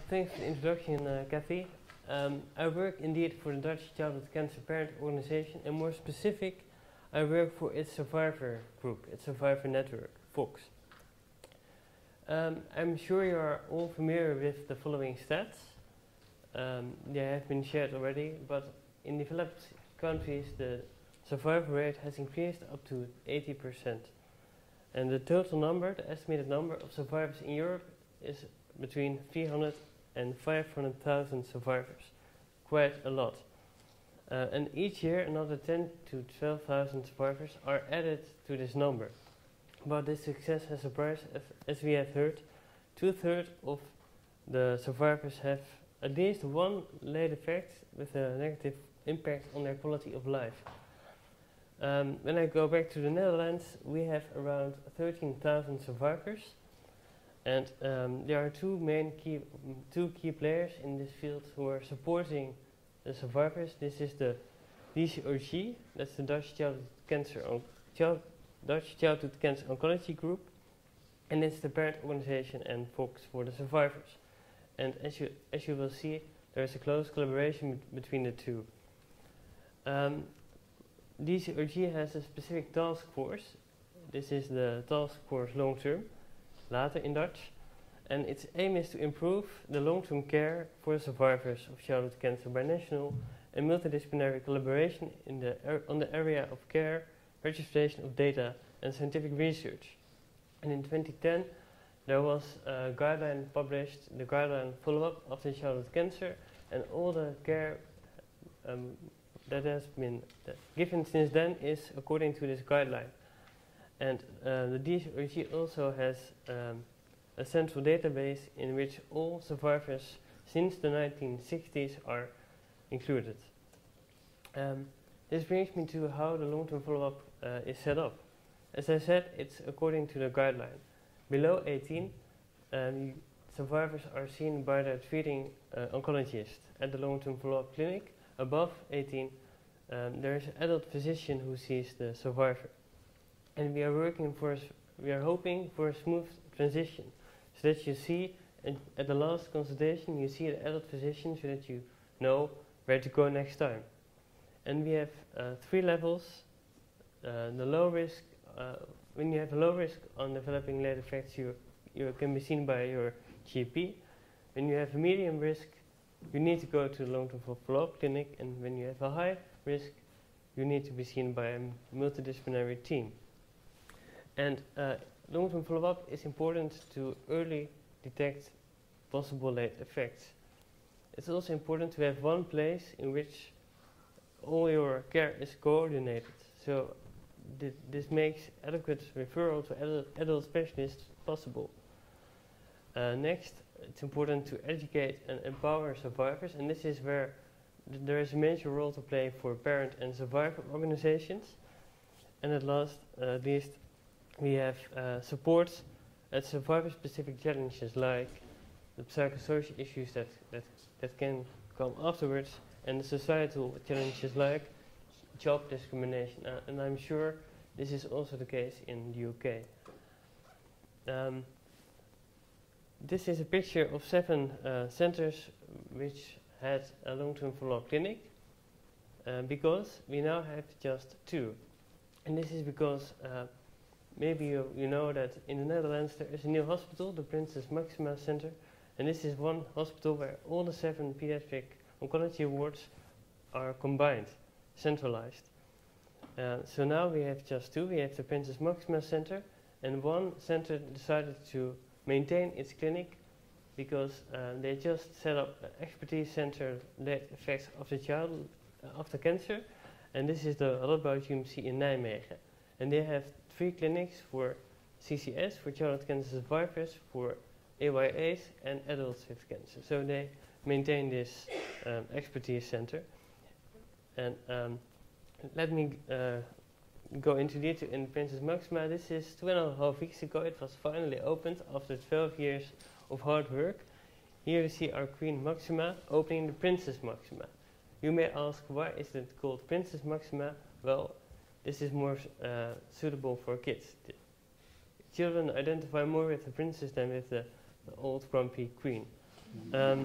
Thanks for the introduction, Kathy. I work indeed for the Dutch Childhood Cancer Parent Organization, and more specific, I work for its survivor group, its survivor network, FOX. I'm sure you are all familiar with the following stats. They have been shared already, but in developed countries the survival rate has increased up to 80%. And the total number, the estimated number of survivors in Europe is between 300 and 500,000 survivors. Quite a lot. And each year another 10 to 12,000 survivors are added to this number. But this success has surprised, as we have heard. 2/3 of the survivors have at least one late effect with a negative impact on their quality of life. When I go back to the Netherlands, we have around 13,000 survivors, and there are two key players in this field who are supporting the survivors. This is the DCOG, that's the Dutch Childhood Cancer Oncology Group, and it's the parent organization and FOX for the survivors. And as you will see, there is a close collaboration between the two. DCOG has a specific task force. This is the task force long term, later in Dutch, and its aim is to improve the long-term care for survivors of childhood cancer by national and multidisciplinary collaboration on the area of care, registration of data, and scientific research. And in 2010, there was a guideline published, the guideline follow-up after childhood cancer, and all the care that has been given since then is according to this guideline. And the DCOG also has a central database in which all survivors since the 1960s are included. This brings me to how the long-term follow-up is set up. As I said, it's according to the guideline. Below 18, survivors are seen by their treating oncologist at the long-term follow-up clinic. Above 18, there is an adult physician who sees the survivor. And we are hoping for a smooth transition, so that you see, at the last consultation, you see the adult physician so that you know where to go next time. And we have 3 levels. The low risk, when you have a low risk on developing late effects, you can be seen by your GP. When you have a medium risk, you need to go to the long-term follow-up clinic, and when you have a high risk, you need to be seen by a multidisciplinary team. And long-term follow-up is important to early detect possible late effects. It's also important to have one place in which all your care is coordinated. So this makes adequate referral to adult specialists possible. Next, it's important to educate and empower survivors, and this is where there is a major role to play for parent and survivor organizations. And at least, we have support at survivor-specific challenges like the psychosocial issues that can come afterwards, and the societal challenges like job discrimination. And I'm sure this is also the case in the UK. This is a picture of 7 centers which had a long-term follow-up clinic, because we now have just 2. And this is because maybe you know that in the Netherlands there is a new hospital, the Prinses Maxima Center, and this is one hospital where all the 7 pediatric oncology wards are combined, centralized. So now we have just 2. We have the Prinses Maxima Center, and one center decided to maintain its clinic because they just set up an expertise center late effects of the child after cancer, and this is the Radboud UMC in Nijmegen. And they have 3 clinics for CCS, for childhood cancer survivors, for AYAs and adults with cancer. So they maintain this expertise center. And let me go into detail in Prinses Maxima. This is 2.5 weeks ago. It was finally opened after 12 years of hard work. Here you see our Queen Maxima opening the Princess Maxima. You may ask, why is it called Princess Maxima? Well, this is more suitable for kids. Children identify more with the princess than with the old grumpy queen. Um,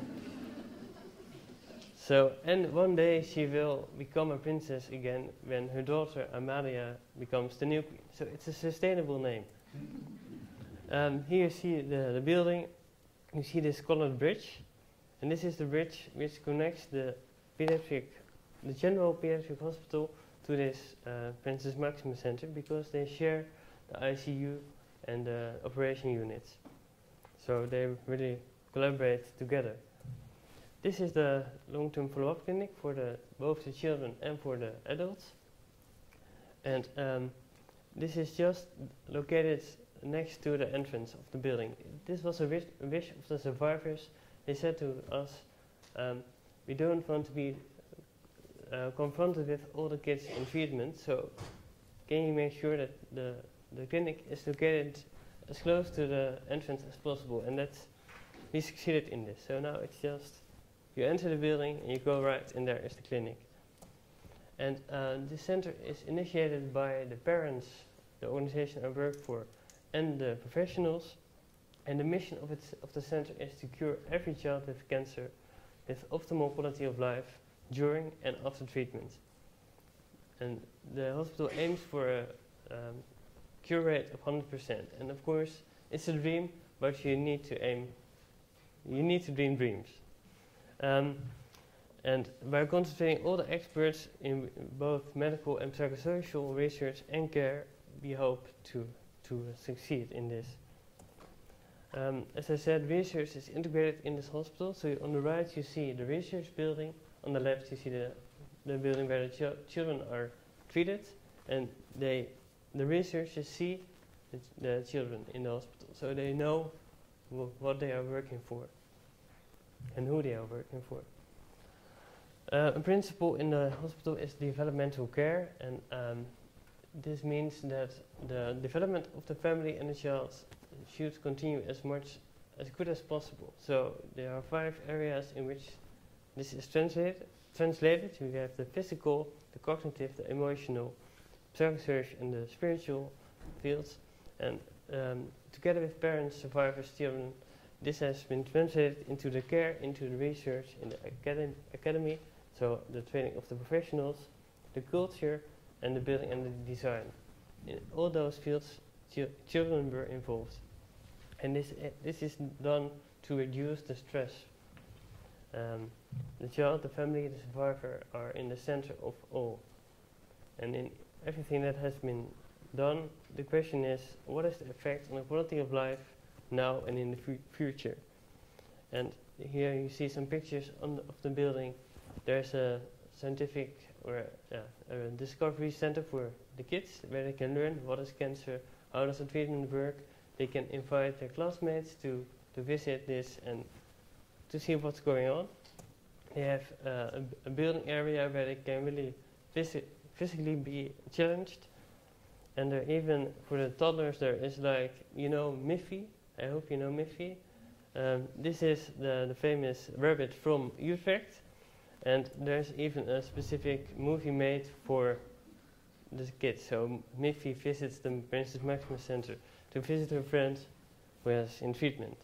and one day she will become a princess again when her daughter Amalia becomes the new queen. So it's a sustainable name. Here you see the building. You see this colored bridge, and this is the bridge which connects the general pediatric hospital to this Princess Maxima Center, because they share the ICU and the operation units. So they really collaborate together. This is the long-term follow-up clinic for both the children and for the adults. And this is just located next to the entrance of the building. This was a wish of the survivors. They said to us, we don't want to be confronted with all the kids in treatment, so can you make sure that the clinic is located as close to the entrance as possible? And we succeeded in this. So now it's just, you enter the building and you go right, and there is the clinic. And this center is initiated by the parents, the organization I work for, and the professionals. And the mission of the center is to cure every child with cancer with optimal quality of life during and after treatment. And the hospital aims for a cure rate of 100%. And of course, it's a dream, but you need to dream dreams. And by concentrating all the experts in both medical and psychosocial research and care, we hope to succeed in this. As I said, research is integrated in this hospital. So on the right you see the research building, on the left you see the building where the children are treated, and the researchers see the children in the hospital, so they know what they are working for and who they are working for. A principle in the hospital is developmental care, and this means that the development of the family and the child should continue as good as possible. So there are 5 areas in which this is translated. We have the physical, the cognitive, the emotional, psychosocial, and the spiritual fields. And together with parents, survivors, children, this has been translated into the care, into the research, in the academy. So the training of the professionals, the culture, and the building and the design. In all those fields, children were involved. And this is done to reduce the stress. The child, the family, the survivor are in the center of all. And in everything that has been done, the question is, what is the effect on the quality of life now and in the future? And here you see some pictures of the building. There's a scientific or a discovery center for the kids, where they can learn what is cancer, how does the treatment work. They can invite their classmates to visit this and to see what's going on. They have a building area where they can really physically be challenged. And there even, for the toddlers, there is Miffy. I hope you know Miffy. This is the famous rabbit from Utrecht. And there's even a specific movie made for the kids. So Miffy visits the Princess Maxima Center to visit her friend who is in treatment.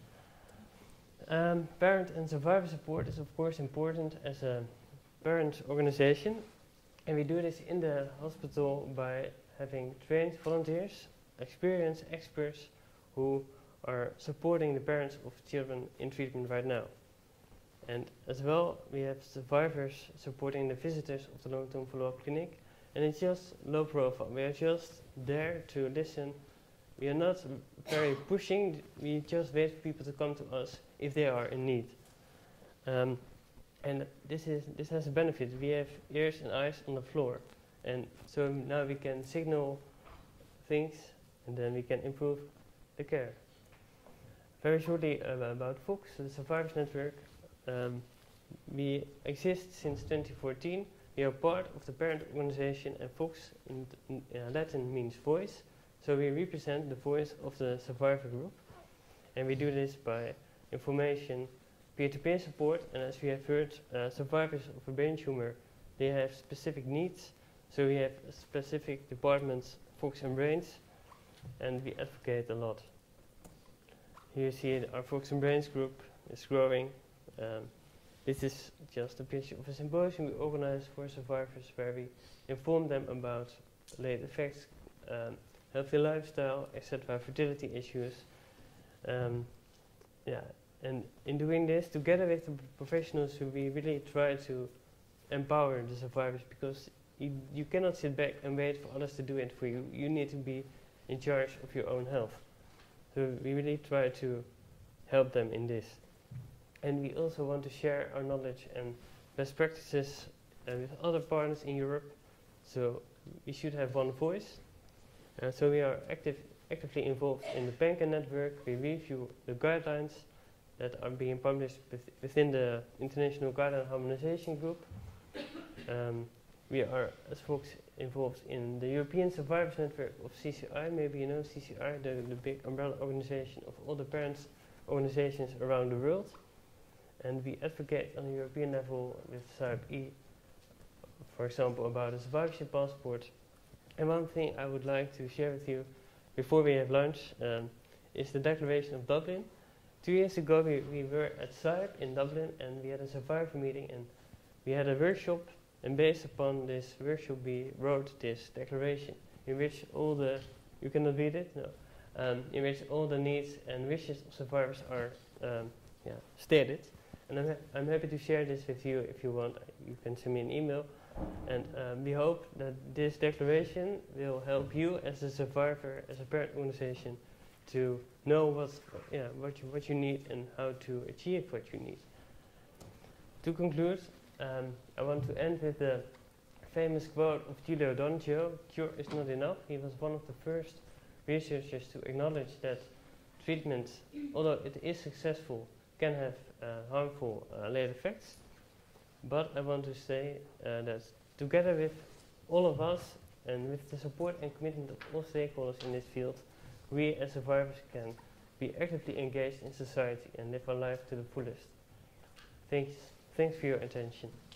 Parent and survivor support is of course important as a parent organization, and we do this in the hospital by having trained volunteers, experienced experts who are supporting the parents of children in treatment right now. And as well, we have survivors supporting the visitors of the long-term follow-up clinic, and it's just low profile. We are just there to listen. We are not very pushing, we just wait for people to come to us if they are in need. And this has a benefit. We have ears and eyes on the floor, and so now we can signal things, and then we can improve the care. Very shortly about Fuchs, the Survivors Network. We exist since 2014. We are part of the parent organization, and Fuchs in Latin means voice. So we represent the voice of the survivor group, and we do this by information, peer-to-peer support, and as we have heard, survivors of a brain tumor, they have specific needs, so we have specific departments, Fuchs and Brains, and we advocate a lot. Here you see our Fuchs and Brains group. is growing. This is just a picture of a symposium we organized for survivors where we inform them about late effects, healthy lifestyle, etc., fertility issues. And in doing this, together with the professionals, we really try to empower the survivors, because you cannot sit back and wait for others to do it for you. You need to be in charge of your own health. So we really try to help them in this. And we also want to share our knowledge and best practices with other partners in Europe. So we should have one voice. So we are actively involved in the PANCA network. We review the guidelines that are being published within the International Guideline Harmonization Group. We are, as folks, involved in the European Survivors Network of CCI. Maybe you know CCI, the big umbrella organization of all the parents' organizations around the world. And we advocate on the European level with SARP-E, for example, about a survivorship passport. And one thing I would like to share with you before we have lunch is the Declaration of Dublin. 2 years ago we were at SARP in Dublin, and we had a survivor meeting, and we had a workshop, and based upon this workshop we wrote this declaration in which all the, you cannot read it? No. In which all the needs and wishes of survivors are stated. And I'm happy to share this with you. If you want, you can send me an email. And we hope that this declaration will help you as a survivor, as a parent organization, to know what you need and how to achieve what you need. To conclude, I want to end with the famous quote of Giulio D'Onofrio: "Cure is not enough." He was one of the first researchers to acknowledge that treatment, although it is successful, can have harmful late effects. But I want to say that together with all of us and with the support and commitment of all stakeholders in this field, we as survivors can be actively engaged in society and live our life to the fullest. Thanks for your attention.